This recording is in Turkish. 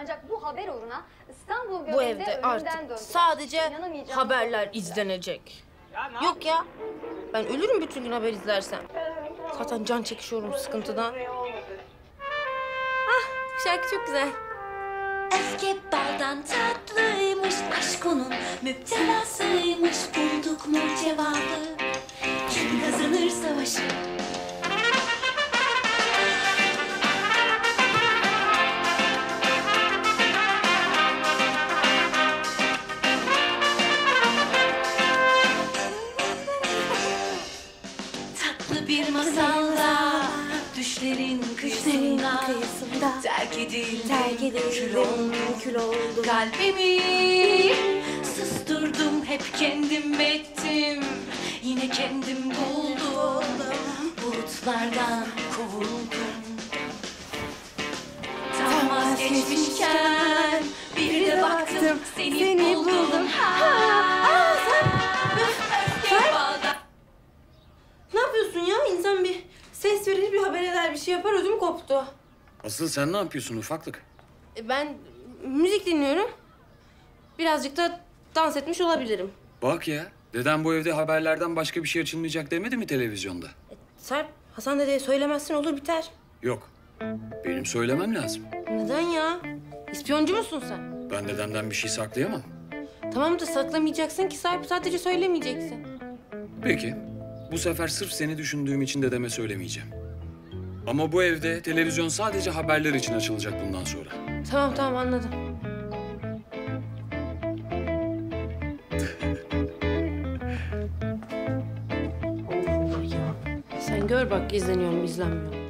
Ancak bu haber uğruna İstanbul Bu göbeğinde evde ölümden artık döndüler. sadece İnanamayacağım haberler korkunç. izlenecek. Yok ya, ben ölürüm bütün gün haber izlersem. Zaten can çekişiyorum sıkıntıdan. Ah, şarkı çok güzel. Öfke baldan tatlıymış, aşk onun müptelasıymış. Bulduk mu cevabı, kim kazanır savaşı? Tatlı bir masalda, düşlerin kıyısında, terk edildim, kül oldum. Kalbimi susturdum, hep kendim ettim. Yine kendim buldum, bulutlardan kovuldum. Tam vazgeçmişken bir de baktım, seni buldum. Ne yapıyorsun ya? İnsan bir ses verir, bir haber eder, bir şey yapar, ödüm koptu. Asıl sen ne yapıyorsun ufaklık? Ben müzik dinliyorum. Birazcık da dans etmiş olabilirim. Bak ya, deden bu evde haberlerden başka bir şey açılmayacak demedi mi televizyonda? Sarp, Hasan dedeye söylemezsin olur biter. Yok, benim söylemem lazım. Neden ya? İspiyoncu musun sen? Ben dedemden bir şey saklayamam. Tamam da saklamayacaksın ki Sarp, sadece söylemeyeceksin. Peki, bu sefer sırf seni düşündüğüm için dedeme söylemeyeceğim. Ama bu evde televizyon sadece haberler için açılacak bundan sonra. Tamam anladım. Sen gör bak izleniyor mu izlenmiyor mu?